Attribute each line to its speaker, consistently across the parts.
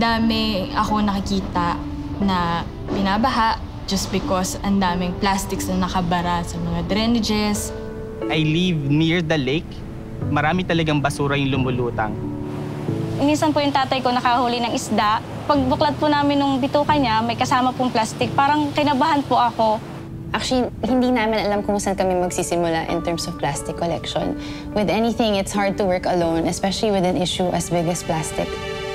Speaker 1: Madami ako nakikita na binabaha just because ang daming plastics na nakabara sa mga drainages.
Speaker 2: I live near the lake. Marami talagang basura yung lumulutang.
Speaker 3: Minsan po yung tatay ko nakahuli ng isda. Pagbuklat po namin nung bituka niya, may kasama pong plastic. Parang kinabahan po ako.
Speaker 4: Actually, hindi namin alam kung saan kami magsisimula in terms of plastic collection. With anything, it's hard to work alone, especially with an issue as big as plastic.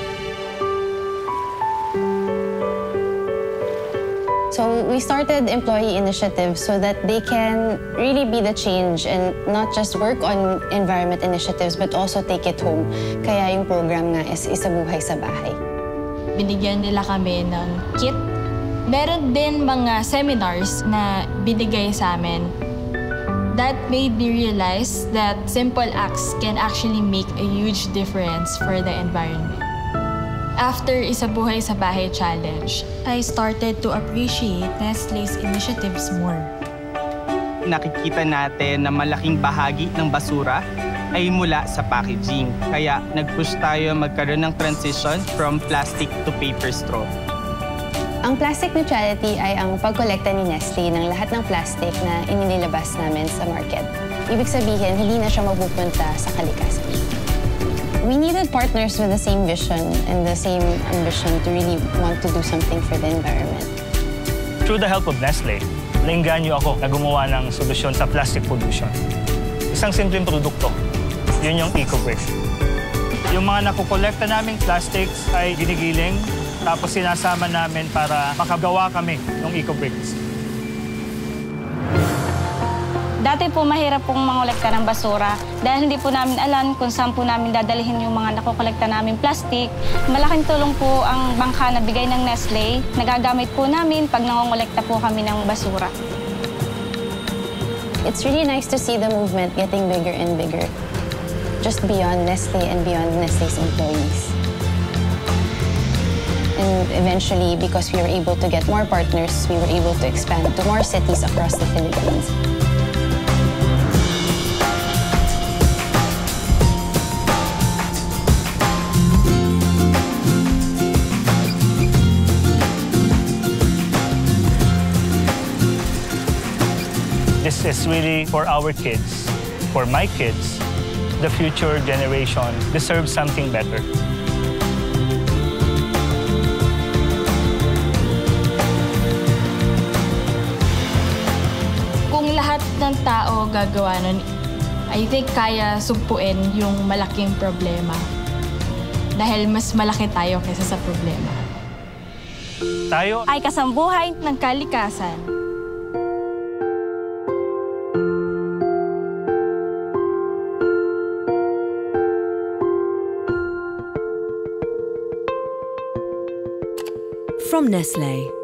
Speaker 4: So we started employee initiatives so that they can really be the change and not just work on environment initiatives but also take it home. Kaya yung program nga is Isa Buhay sa Bahay.
Speaker 1: Binigyan nila kami ng kit. Meron din mga seminars na binigay sa amin. That made me realize that simple acts can actually make a huge difference for the environment. After Isa Buhay sa Bahay Challenge, I started to appreciate Nestle's initiatives more.
Speaker 2: Nakikita natin na malaking bahagi ng basura ay mula sa packaging. Kaya nag-push tayo magkaroon ng transition from plastic to paper straw.
Speaker 4: Ang plastic neutrality ay ang pagkolekta ni Nestle ng lahat ng plastic na inilabas namin sa market. Ibig sabihin, hindi na siya mapupunta sa kalikasan. We needed partners with the same vision and the same ambition to really want to do something for the environment.
Speaker 5: Through the help of Nestle, nainganyo ako na gumawa ng solusyon sa plastic pollution. Isang simpleng produkto, yun yung EcoBrick. Yung mga nakukolekta naming plastics ay ginigiling, tapos sinasama namin para makagawa kami ng EcoBricks.
Speaker 3: Dati po mahirap pong mangolekta ng basura dahil hindi po namin alam kung saan po namin dadalhin yung mga nakokolekta namin plastic. Malaking tulong po ang bangka na bigay ng Nestle. Nagagamit po namin pag nangongolekta po kami ng basura.
Speaker 4: It's really nice to see the movement getting bigger and bigger, just beyond Nestle and beyond Nestle's employees. And eventually, because we were able to get more partners, we were able to expand to more cities across the Philippines.
Speaker 5: This is really for our kids, for my kids. The future generation deserves something better.
Speaker 1: Kung lahat ng tao gagawa nun, I think kaya sugpuin yung malaking problema. Dahil mas malaki tayo kaysa sa problema.
Speaker 5: Tayo
Speaker 1: Ay kasambuhay ng kalikasan.
Speaker 6: From Nestle.